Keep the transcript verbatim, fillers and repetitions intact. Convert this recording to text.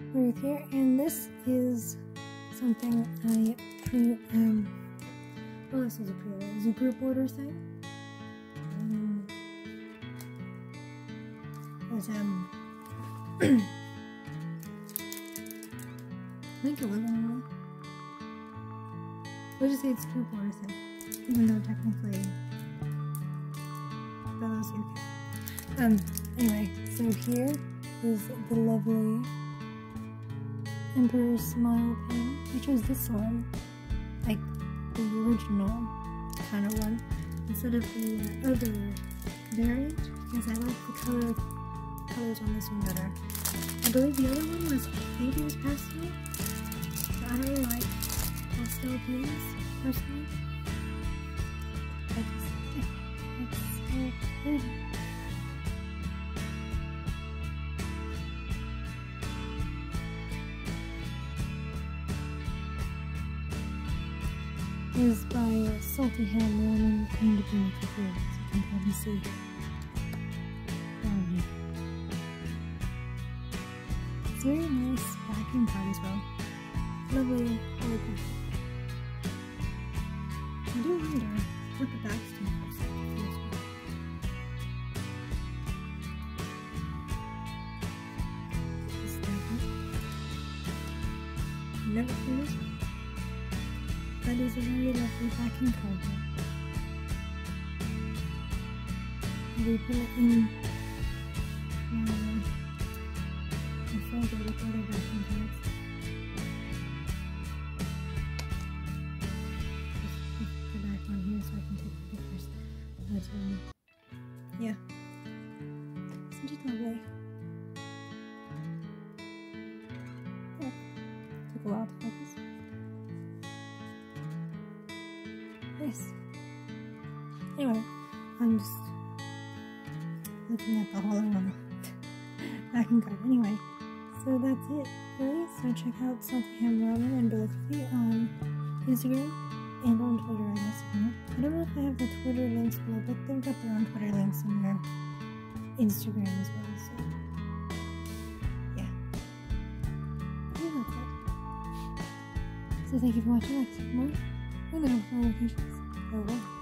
right here, and this is something I pre um well this is a pre order, it's a group order thing. Um, there's um I think it was anyway. We'll just say it's group order thing, even though technically that was okay. Um anyway, so here is the lovely Emperor's Smile pen. I chose this one, like the original kind of one, instead of the uh, other variant, because I like the color colors on this one better. I believe the other one was Painter's Pastel, but I don't really like pastel pens personally. I just think it's so pretty. Is by uh, Salty Ham Lemon Cream to Be Cookie, as you can probably see. Um, it's very nice backing card as well. Lovely holographic. I do wonder what the backstamp looks like for this one. Is that it? Never seen this one. That is a very lovely backing card. We put it in uh, the folder with other backing cards. Just put the back on here so I can take the pictures. But um, yeah, isn't it lovely? Yeah, took a while to focus. Nice. Anyway, I'm just looking at the hollow on the backing card. Anyway, so that's it, really. So check out Salty Ham Ramen and Billy on Instagram and on Twitter, I guess. You know? I don't know if I have the Twitter links below, but they've got their own Twitter links on their Instagram as well. So yeah, I think that's it. So thank you for watching. Like more. And then notifications. Oh, wow.